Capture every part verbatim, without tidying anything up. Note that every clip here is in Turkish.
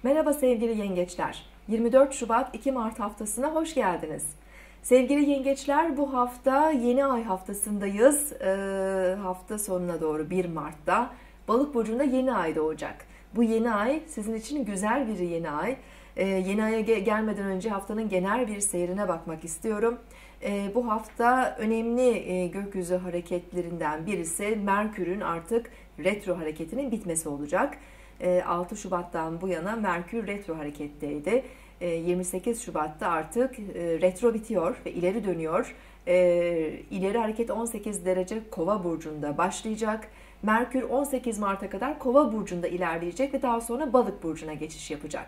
Merhaba sevgili yengeçler. yirmi dört Şubat iki Mart haftasına hoş geldiniz. Sevgili yengeçler, bu hafta yeni ay haftasındayız. Ee, hafta sonuna doğru bir Mart'ta Balık burcunda yeni ay doğacak. Bu yeni ay sizin için güzel bir yeni ay. Ee, yeni aya ge gelmeden önce haftanın genel bir seyrine bakmak istiyorum. Ee, bu hafta önemli e, gökyüzü hareketlerinden birisi Merkür'ün artık retro hareketinin bitmesi olacak. altı Şubat'tan bu yana Merkür retro hareketteydi. yirmi sekiz Şubat'ta artık retro bitiyor ve ileri dönüyor. İleri hareket on sekiz derece Kova burcunda başlayacak. Merkür on sekiz Mart'a kadar Kova burcunda ilerleyecek ve daha sonra Balık burcuna geçiş yapacak.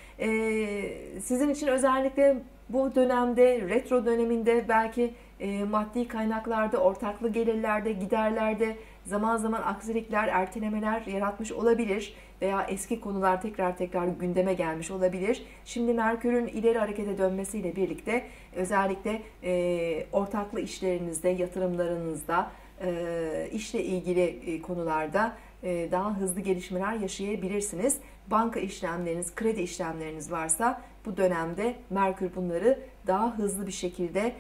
Sizin için özellikle bu dönemde, retro döneminde belki maddi kaynaklarda, ortaklı gelirlerde, giderlerde zaman zaman aksilikler, ertelemeler yaratmış olabilir veya eski konular tekrar tekrar gündeme gelmiş olabilir. Şimdi Merkür'ün ileri harekete dönmesiyle birlikte özellikle e, ortaklı işlerinizde, yatırımlarınızda, e, işle ilgili konularda e, daha hızlı gelişmeler yaşayabilirsiniz. Banka işlemleriniz, kredi işlemleriniz varsa bu dönemde Merkür bunları daha hızlı bir şekilde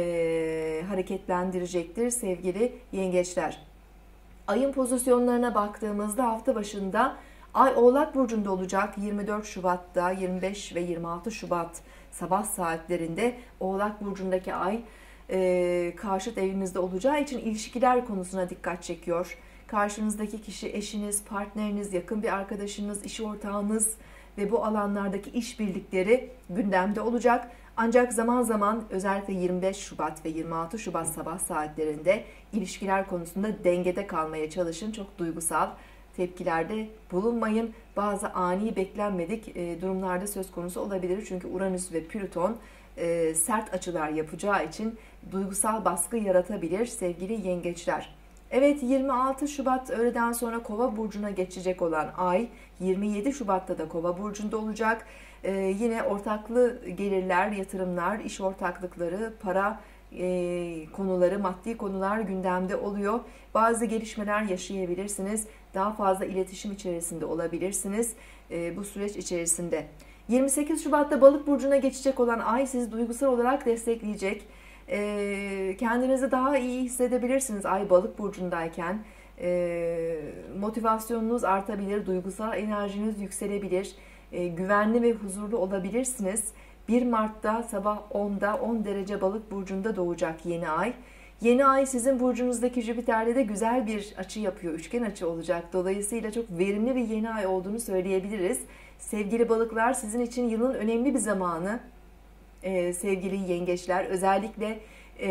e, hareketlendirecektir sevgili yengeçler. Ayın pozisyonlarına baktığımızda hafta başında Ay Oğlak burcunda olacak. yirmi dört Şubat'ta, yirmi beş ve yirmi altı Şubat sabah saatlerinde Oğlak burcundaki Ay e, karşıt evinizde olacağı için ilişkiler konusuna dikkat çekiyor. Karşınızdaki kişi eşiniz, partneriniz, yakın bir arkadaşınız, iş ortağınız ve bu alanlardaki işbirlikleri gündemde olacak. Ancak zaman zaman özellikle yirmi beş Şubat ve yirmi altı Şubat sabah saatlerinde ilişkiler konusunda dengede kalmaya çalışın. Çok duygusal tepkilerde bulunmayın. Bazı ani beklenmedik durumlarda söz konusu olabilir. Çünkü Uranüs ve Plüton sert açılar yapacağı için duygusal baskı yaratabilir sevgili yengeçler. Evet, yirmi altı Şubat öğleden sonra Kova burcuna geçecek olan Ay yirmi yedi Şubat'ta da Kova burcunda olacak. Ee, yine ortaklı gelirler, yatırımlar, iş ortaklıkları, para e, konuları, maddi konular gündemde oluyor. Bazı gelişmeler yaşayabilirsiniz. Daha fazla iletişim içerisinde olabilirsiniz e, bu süreç içerisinde. yirmi sekiz Şubat'ta Balık burcuna geçecek olan Ay sizi duygusal olarak destekleyecek. E, kendinizi daha iyi hissedebilirsiniz Ay Balık burcundayken. E, motivasyonunuz artabilir, duygusal enerjiniz yükselebilir. E, güvenli ve huzurlu olabilirsiniz. bir Mart'ta sabah onda on derece Balık burcunda doğacak yeni ay. Yeni ay sizin burcunuzdaki Jüpiter'le de güzel bir açı yapıyor. Üçgen açı olacak. Dolayısıyla çok verimli bir yeni ay olduğunu söyleyebiliriz. Sevgili balıklar, sizin için yılın önemli bir zamanı. Ee, sevgili yengeçler, özellikle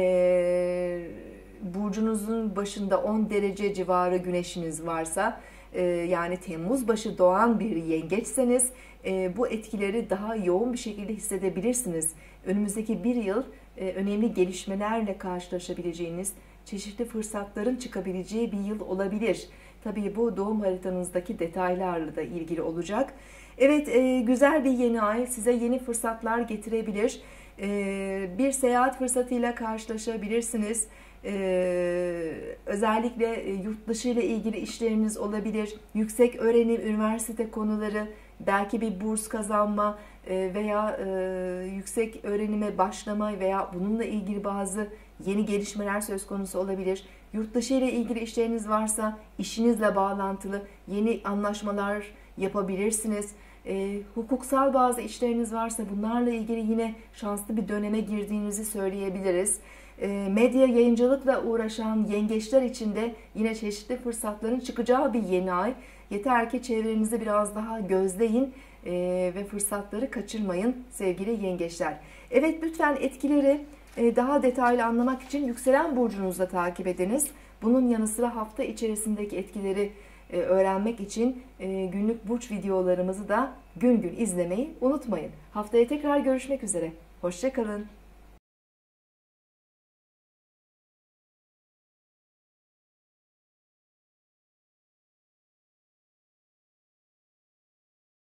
e, burcunuzun başında on derece civarı güneşiniz varsa, e, yani Temmuz başı doğan bir yengeçseniz e, bu etkileri daha yoğun bir şekilde hissedebilirsiniz. Önümüzdeki bir yıl e, önemli gelişmelerle karşılaşabileceğiniz, çeşitli fırsatların çıkabileceği bir yıl olabilir. Tabii bu doğum haritanızdaki detaylarla da ilgili olacak. Evet, e, güzel bir yeni ay size yeni fırsatlar getirebilir. E, bir seyahat fırsatıyla karşılaşabilirsiniz. Ee, özellikle yurt dışı ile ilgili işleriniz olabilir. Yüksek öğrenim, üniversite konuları, belki bir burs kazanma veya e, yüksek öğrenime başlama veya bununla ilgili bazı yeni gelişmeler söz konusu olabilir. Yurt dışı ile ilgili işleriniz varsa işinizle bağlantılı yeni anlaşmalar yapabilirsiniz. E, hukuksal bazı işleriniz varsa bunlarla ilgili yine şanslı bir döneme girdiğinizi söyleyebiliriz. Medya yayıncılıkla uğraşan yengeçler için de yine çeşitli fırsatların çıkacağı bir yeni ay. Yeter ki çevrenizi biraz daha gözleyin ve fırsatları kaçırmayın sevgili yengeçler. Evet, lütfen etkileri daha detaylı anlamak için yükselen burcunuzda takip ediniz. Bunun yanı sıra hafta içerisindeki etkileri öğrenmek için günlük burç videolarımızı da gün gün izlemeyi unutmayın. Haftaya tekrar görüşmek üzere. Hoşça kalın.